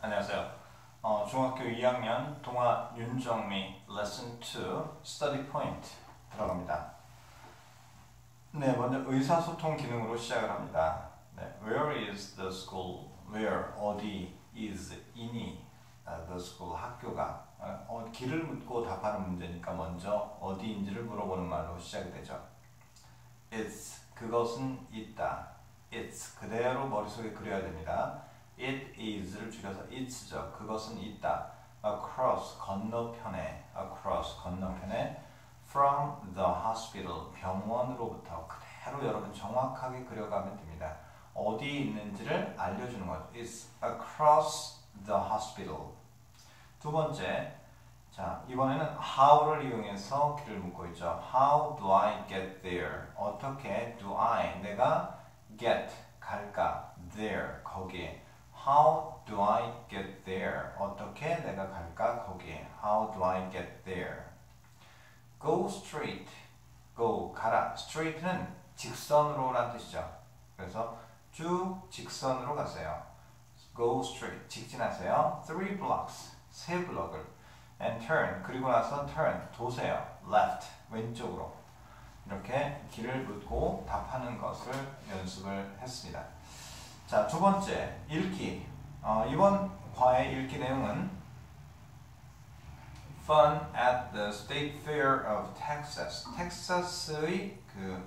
안녕하세요. 중학교 2학년 동아 윤정미 레슨 2 스터디 포인트 들어갑니다. 네, 먼저 의사소통 기능으로 시작을 합니다. 네, Where is the school? Where, 어디, is, in이 the school, 학교가 길을 묻고 답하는 문제니까 먼저 어디인지를 물어보는 말로 시작이 되죠. It's, 그것은 있다. It's, 그대로 머릿속에 그려야 됩니다. It is를 줄여서 it's죠. 그것은 있다. Across, 건너편에. Across, 건너편에. From the hospital, 병원으로부터. 그대로 여러분 정확하게 그려가면 됩니다. 어디 있는지를 알려주는 거죠. It's across the hospital. 두 번째, 자 이번에는 how를 이용해서 길을 묻고 있죠. How do I get there? 어떻게 do I, 내가 get, 갈까? there, 거기에. How do I get there? 어떻게 내가 갈까? 거기에. How do I get there? Go straight. Go, 가라. Straight는 직선으로 라는 뜻이죠. 그래서 쭉 직선으로 가세요. Go straight. 직진하세요. 3 blocks. 3블럭을. And turn. 그리고 나서 turn. 도세요. Left. 왼쪽으로. 이렇게 길을 묻고 답하는 것을 연습을 했습니다. 자, 두 번째, 읽기. 이번 과의 읽기 내용은 Fun at the State Fair of Texas. 텍사스의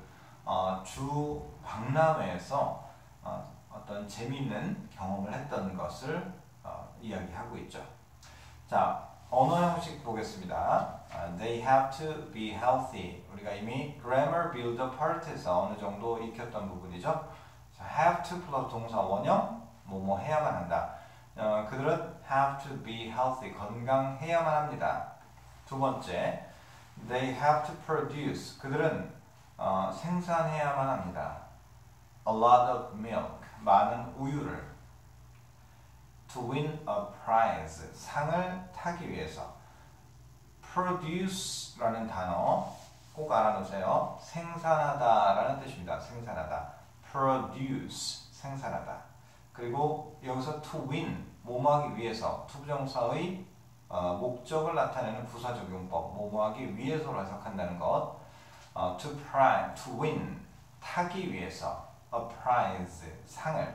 주 박람회에서 어떤 재미있는 경험을 했던 것을 이야기하고 있죠. 자, 언어 형식 보겠습니다. They have to be healthy. 우리가 이미 grammar builder part에서 어느 정도 익혔던 부분이죠. have to 플러스 동사 원형 뭐뭐 해야만 한다. 그들은 have to be healthy. 건강해야만 합니다. 두 번째, they have to produce. 그들은 생산해야만 합니다. A lot of milk. 많은 우유를. To win a prize. 상을 타기 위해서. produce라는 단어 꼭 알아놓으세요. 생산하다라는 뜻입니다. 생산하다. produce, 생산하다. 그리고 여기서 to win, 뭐뭐하기 위해서, 투부정사의 목적을 나타내는 부사적 용법, 뭐뭐하기 위해서로 해석한다는 것. to win, 타기 위해서, a prize, 상을.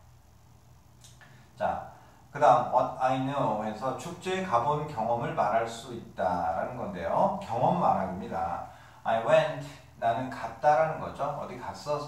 자, 그 다음 what I know 해서 축제에 가본 경험을 말할 수 있다라는 건데요. 경험 말하기입니다. I went, 나는 갔다라는 거죠. 어디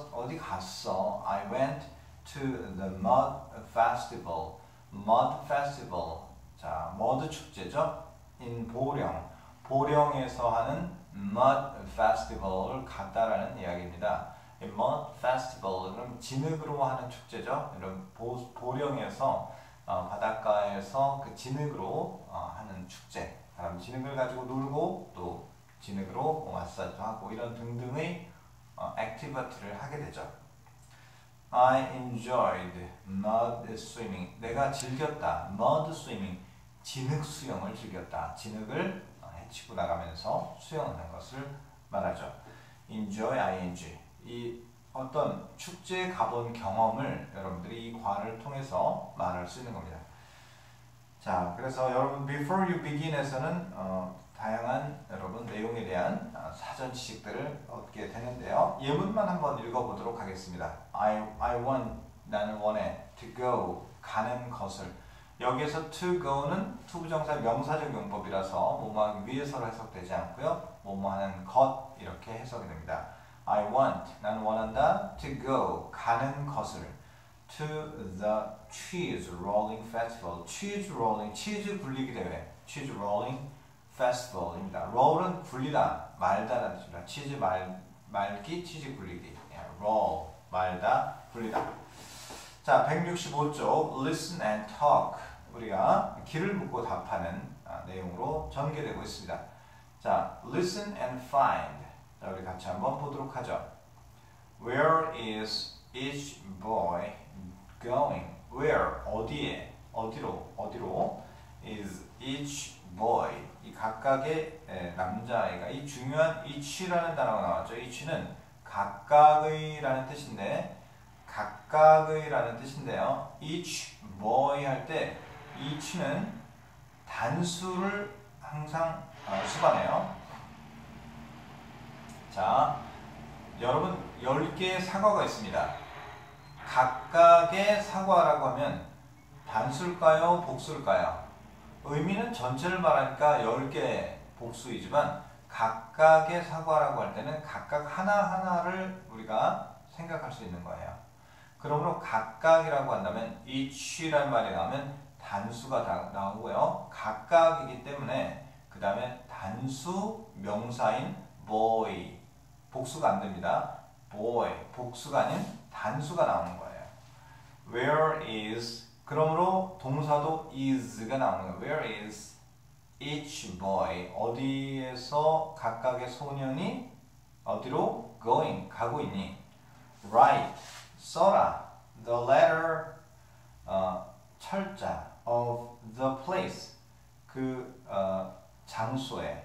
갔어? I went to the mud festival. mud festival. 자, 머드 축제죠. in 보령. 보령에서 하는 mud festival을 갔다라는 이야기입니다. 이 mud festival은 진흙으로 하는 축제죠. 이런 보령에서 바닷가에서 그 진흙으로 하는 축제. 사람 진흙을 가지고 놀고 또 진흙으로 마사지도 하고 이런 등등의 액티비티를 하게 되죠. I enjoyed mud swimming. 내가 즐겼다. mud swimming. 진흙 수영을 즐겼다. 진흙을 헤치고 나가면서 수영하는 것을 말하죠. enjoy, ing. 이 어떤 축제에 가본 경험을 여러분들이 이 과를 통해서 말할 수 있는 겁니다. 자, 그래서 여러분 before you begin에서는 다양한 여러분 내용에 대한 사전 지식들을 얻게 되는데요. 예문만 한번 읽어보도록 하겠습니다. I want, 나는 원해. To go, 가는 것을. 여기에서 to go는 투부정사 명사적 용법이라서 뭐뭐하기 위해서로 해석되지 않고요. 뭐뭐하는 것 이렇게 해석이 됩니다. I want, 나는 원한다. To go, 가는 것을. To the cheese rolling festival. cheese rolling, 치즈 굴리기 대회. cheese rolling festival입니다. roll은 굴리다, 말다라는 뜻입니다. 치즈 말기, 치즈 굴리기. roll, 말다, 굴리다. 자, 165쪽 listen and talk. 우리가 길을 묻고 답하는 내용으로 전개되고 있습니다. 자, listen and find. 자, 우리 같이 한번 보도록 하죠. Where is each boy going? Where, 어디에, 어디로 is each boy, 이 각각의 남자아이가, 이 중요한 each라는 단어가 나왔죠. each는 각각의라는 뜻인데요. each boy 할 때 each는 단수를 항상 수반해요. 자, 여러분 10개의 사과가 있습니다. 각각의 사과라고 하면 단수일까요? 복수일까요? 의미는 전체를 말하니까 10개 복수이지만 각각의 사과라고 할 때는 각각 하나하나를 우리가 생각할 수 있는 거예요. 그러므로 각각이라고 한다면 each라는 말이 나오면 단수가 나오고요. 각각이기 때문에 그 다음에 단수 명사인 boy, 복수가 안 됩니다. boy, 복수가 아닌 단수가 나오는 거예요. Where is, 그러므로 동사도 is가 나오는 거예요. Where is each boy, 어디에서 각각의 소년이 어디로 going, 가고 있니? Write, 써라. The letter, 철자 of the place, 그 장소에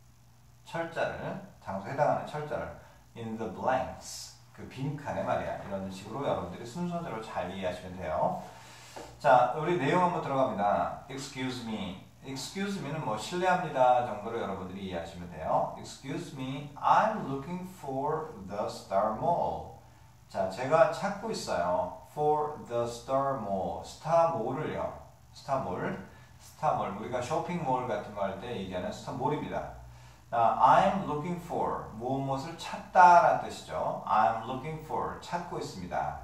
철자를, 장소에 해당하는 철자를 in the blanks, 그 빈칸에 말이야. 이런 식으로 여러분들이 순서대로 잘 이해하시면 돼요. 자, 우리 내용 한번 들어갑니다. Excuse me. Excuse me는 뭐 실례합니다 정도로 여러분들이 이해하시면 돼요. Excuse me, I'm looking for the Star Mall. 자, 제가 찾고 있어요. For the Star Mall. 스타몰을요. 스타몰. 스타몰. 우리가 쇼핑몰 같은 거 할 때 얘기하는 스타몰입니다. I'm looking for. 무엇을 찾다라는 뜻이죠. I'm looking for. 찾고 있습니다.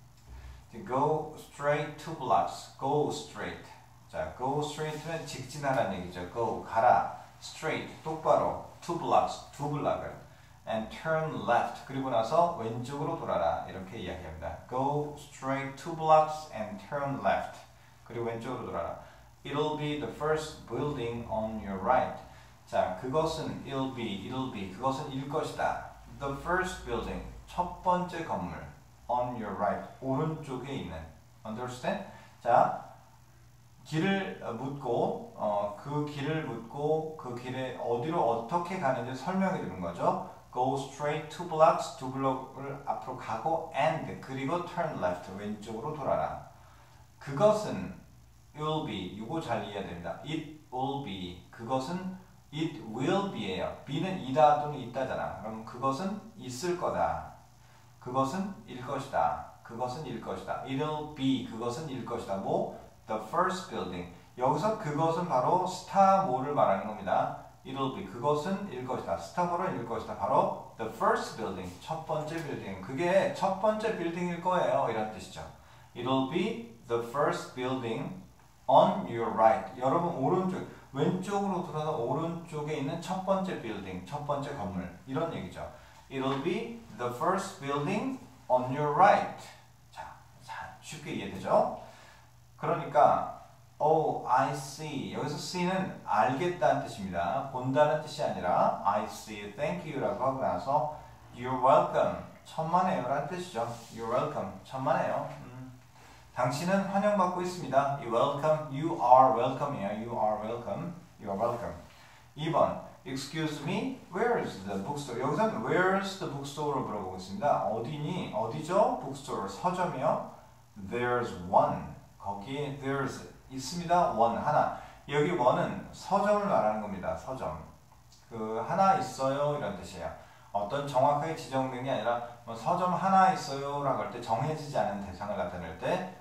Go straight 2 blocks. Go straight. 자, go straight는 직진하라는 얘기죠. Go, 가라. Straight, 똑바로. 2 blocks, 2 블락을. And turn left. 그리고 나서 왼쪽으로 돌아라. 이렇게 이야기합니다. Go straight 2 blocks and turn left. 그리고 왼쪽으로 돌아라. It'll be the first building on your right. 자, 그것은 it'll be. 그것은 일 것이다. The first building. 첫 번째 건물. On your right. 오른쪽에 있는. Understand? 자, 길을 묻고 그 길을 묻고 그 길에 어디로 어떻게 가는지 설명해 주는 거죠. Go straight 2 blocks, 2 블록을 앞으로 가고 and 그리고 turn left, 왼쪽으로 돌아라. 그것은 will be, 이거 잘 이해해야 됩니다. It will be, 그것은 it will be예요. be는 이다 또는 있다잖아. 그럼 그것은 있을 거다. 그것은 일 것이다. 그것은 일 것이다. It'll be, 그것은 일 것이다. 뭐? The first building. 여기서 그것은 바로 스타몰을 말하는 겁니다. It'll be. 그것은 일 것이다. 스타몰은 일 것이다. 바로 the first building. 첫 번째 빌딩. 그게 첫 번째 빌딩일 거예요. 이런 뜻이죠. It'll be the first building on your right. 여러분 오른쪽, 왼쪽으로 돌아서 오른쪽에 있는 첫 번째 빌딩, 첫 번째 건물. 이런 얘기죠. It'll be the first building on your right. 자, 쉽게 이해되죠? 그러니까 Oh, I see. 여기서 see는 알겠다는 뜻입니다. 본다는 뜻이 아니라 I see, thank you라고 하고 나서 You're welcome. 천만에요 라는 뜻이죠. You're welcome. 천만에요. 당신은 환영받고 있습니다. You welcome. You are welcome이에요. You are welcome. You are welcome. 2번. Excuse me, where is the bookstore? 여기서는 where is the bookstore를 물어보고 있습니다. 어디니? 어디죠? bookstore. 서점이요. There's one. 거기에 there's 있습니다. one, 하나. 여기 one은 서점을 말하는 겁니다. 서점. 그 하나 있어요 이런 뜻이에요. 어떤 정확하게 지정된 게 아니라 뭐 서점 하나 있어요 라고 할 때 정해지지 않은 대상을 나타낼 때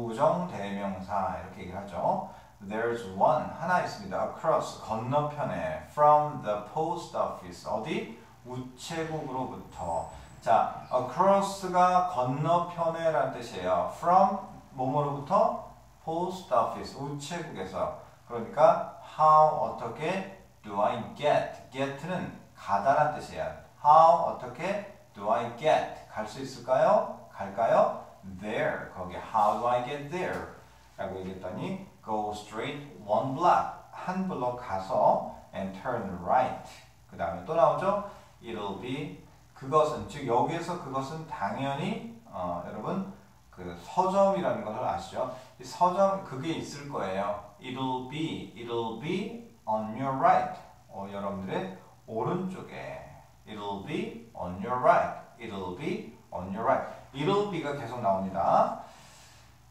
부정대명사 이렇게 얘기를 하죠. There's one, 하나 있습니다. Across, 건너편에. From the post office, 어디? 우체국으로부터. 자, across가 건너편에 라는 뜻이에요. From, 뭐뭐로부터? post office, 우체국에서. 그러니까 how, 어떻게 do I get? get는 가다란 뜻이에요. how, 어떻게 do I get? 갈 수 있을까요? 갈까요? there, 거기 how do I get there? 라고 얘기했더니 go straight 1 block, 한 블록 가서 and turn right. 그 다음에 또 나오죠? It'll be, 그것은, 즉 여기에서 그것은 당연히 여러분 그 서점이라는 것을 아시죠? 이 서점 그게 있을 거예요. It'll be on your right. 여러분들의 오른쪽에. It'll be on your right. It'll be on your right. It'll be가 계속 나옵니다. 자,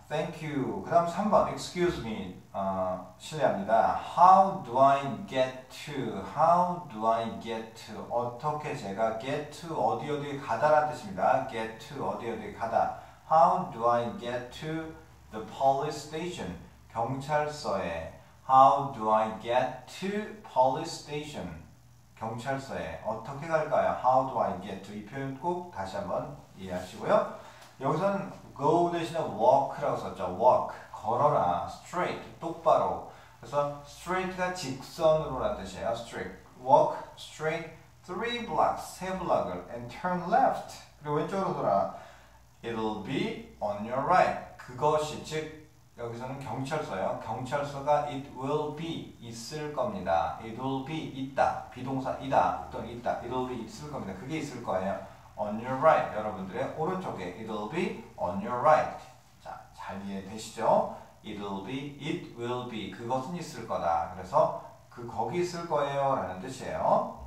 thank you. 그 다음 3번, excuse me. 실례합니다. How do I get to? How do I get to? 어떻게 제가 get to 어디 가다라는 뜻입니다. get to 어디 가다. How do I get to the police station? 경찰서에. How do I get to police station? 경찰서에 어떻게 갈까요? How do I get to? 이 표현 꼭 다시 한번 이해하시고요. 여기서는 go 대신에 walk라고 썼죠. walk, 걸어라. straight, 똑바로. 그래서 straight가 직선으로라는 뜻이에요. straight, walk straight 3 blocks, 3블락을 and turn left. 그리고 왼쪽으로 돌아. It'll be on your right. 그것이 즉 여기서는 경찰서예요. 경찰서가 it will be 있을 겁니다. it will be 있다. 비동사이다 또는 있다. it will be 있을 겁니다. 그게 있을 거예요. on your right. 여러분들의 오른쪽에 it will be on your right. 자, 잘 이해되시죠? it will be 그것은 있을 거다. 그래서 거기 있을 거예요 라는 뜻이에요.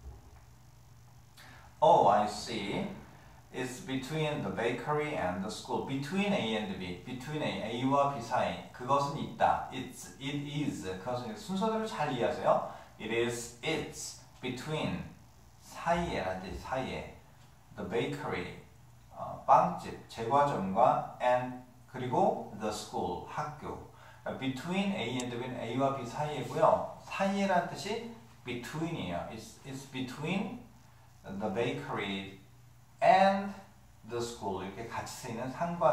Oh, I see. It's between the bakery and the school. Between A and B. Between A와 B 사이. 그것은 있다. it is. 그것은 순서대로 잘 이해하세요. it's between 사이에 라는 뜻 사이에. The bakery 빵집 제과점과 and 그리고 the school 학교. Between A and B는 A와 B 사이이고요. 사이에라는 뜻이 between이에요. It's between the bakery and the school 이렇게 같이 쓰이는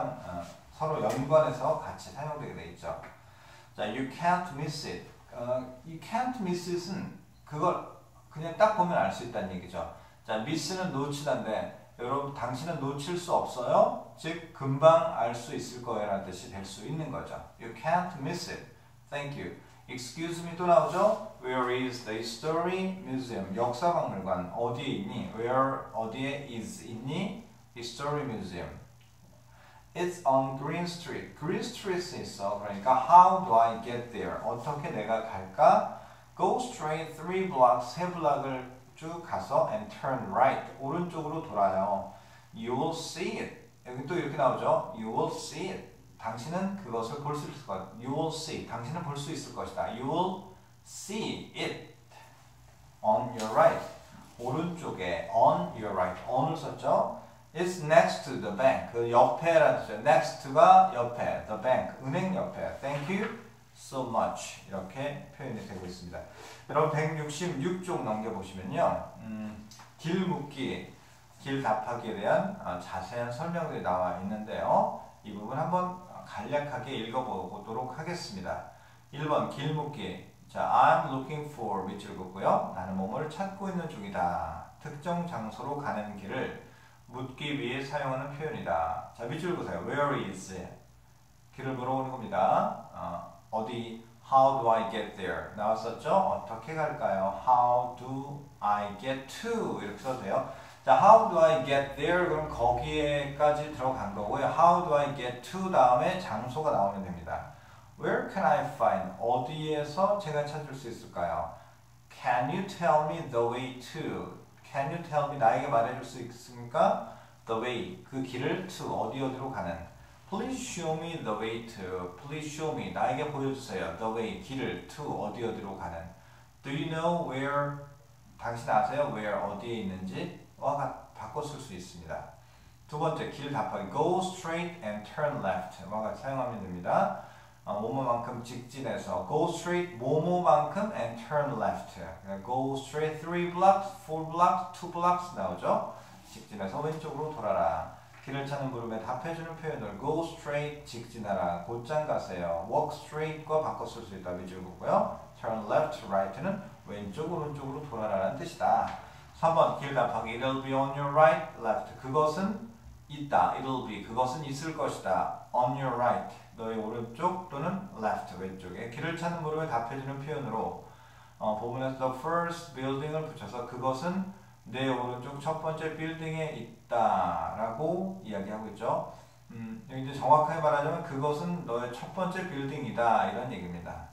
서로 연관해서 같이 사용되게 되어 있죠. 자, you can't miss it. you can't miss it은 그걸 그냥 딱 보면 알 수 있다는 얘기죠. 자, miss는 놓치다인데 여러분 당신은 놓칠 수 없어요. 즉 금방 알 수 있을 거예요 라는 뜻이 될 수 있는 거죠. You can't miss it. Thank you. Excuse me 또 나오죠. Where is the History Museum? 역사박물관 어디에 있니? Where 어디에 is 있니? History Museum. It's on Green Street. Green Street에 있어. 그러니까 how do I get there? 어떻게 내가 갈까? Go straight 3 blocks. 3블락을 쭉 가서 and turn right. 오른쪽으로 돌아요. You will see it. 여기 또 이렇게 나오죠. You will see it. 당신은 그것을 볼 수 있을 것이다. You will see. 당신은 볼 수 있을 것이다. You will see it on your right. 오른쪽에 on your right. on을 썼죠. It's next to the bank. 그 옆에라는 뜻이에요. next to가 옆에, the bank, 은행 옆에. Thank you so much. 이렇게 표현이 되고 있습니다. 여러분 166쪽 넘겨보시면요. 길 묻기, 길 답하기에 대한 자세한 설명들이 나와 있는데요. 이 부분 한번 간략하게 읽어보도록 하겠습니다. 1번 길 묻기. 자, I'm looking for 밑줄 긋고요. 나는 뭐뭐를 찾고 있는 중이다. 특정 장소로 가는 길을 묻기 위해 사용하는 표현이다. 자, 밑줄 그으세요. Where is? 길을 물어보는 겁니다. 어디? How do I get there? 나왔었죠? 어떻게 갈까요? How do I get to? 이렇게 써도 돼요. 자, how do I get there? 그럼 거기에까지 들어간 거고요. How do I get to 다음에 장소가 나오면 됩니다. Where can I find? 어디에서 제가 찾을 수 있을까요? Can you tell me the way to? Can you tell me? 나에게 말해줄 수 있습니까? The way, 그 길을 to, 어디로 가는. Please show me the way to. Please show me, 나에게 보여주세요. The way, 길을 to, 어디로 가는. Do you know where? 당신 아세요? Where, 어디에 있는지? 와 바꿔 쓸 수 있습니다. 두 번째, 길 답하기. Go straight and turn left. 와 같이 사용하면 됩니다. 뭐뭐만큼 직진해서 go straight, 뭐뭐만큼 and turn left. Go straight 3 blocks, 4 blocks, 2 blocks 나오죠. 직진해서 왼쪽으로 돌아라. 길을 찾는 물음에 답해주는 표현을 go straight, 직진하라. 곧장 가세요. walk straight과 바꿔 쓸 수 있다. 밑줄 긋고요. turn left, right는 왼쪽, 오른쪽으로 돌아라라는 뜻이다. 3번 길 답하기. It'll be on your right, left. 그것은 있다. It'll be. 그것은 있을 것이다. On your right. 너의 오른쪽 또는 left. 왼쪽에. 길을 찾는 물음에 답해주는 표현으로 본문에서 the first building을 붙여서 그것은 내 오른쪽 첫 번째 빌딩에 있다. 라고 이야기하고 있죠. 여기 이제 정확하게 말하자면 그것은 너의 첫 번째 빌딩이다. 이런 얘기입니다.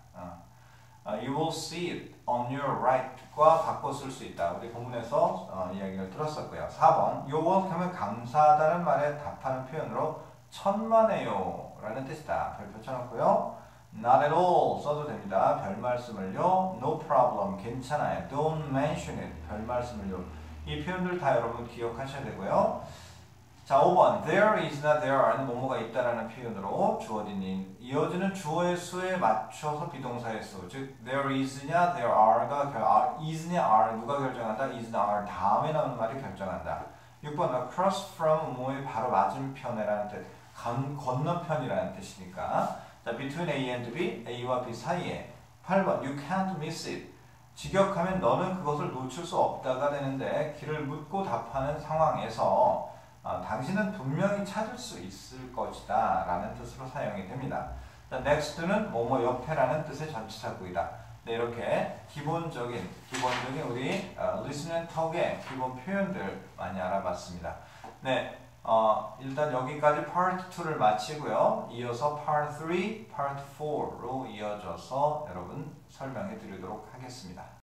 You will see it on your right과 바꿔 쓸 수 있다. 우리 본문에서 이야기를 들었었고요. 4번 You're welcome 하면 감사하다는 말에 답하는 표현으로 천만에요 라는 뜻이다. 별표 쳐놓고요. Not at all 써도 됩니다. 별 말씀을요. No problem 괜찮아요. Don't mention it 별 말씀을요. 이 표현들 다 여러분 기억하셔야 되고요. 자, 5번 there is나 there are는 뭐뭐가 있다라는 표현으로 주어진 이어지는 주어의 수에 맞춰서 비동사의 수, 즉 there is냐 there are가 is냐 are 누가 결정한다? is나 are 다음에 나오는 말이 결정한다. 6번 across from 뭐의 바로 맞은편이라는 뜻, 건너편이라는 뜻이니까 자, between A and B, A와 B 사이에. 8번 you can't miss it 직역하면 너는 그것을 놓칠 수 없다가 되는데 길을 묻고 답하는 상황에서 당신은 분명히 찾을 수 있을 것이다 라는 뜻으로 사용이 됩니다. 자, next는 뭐뭐 옆에라는 뜻의 전치사구이다. 네, 이렇게 기본적인 우리 listen and talk의 기본 표현들 많이 알아봤습니다. 네, 일단 여기까지 part 2를 마치고요. 이어서 part 3, part 4로 이어져서 여러분 설명해 드리도록 하겠습니다.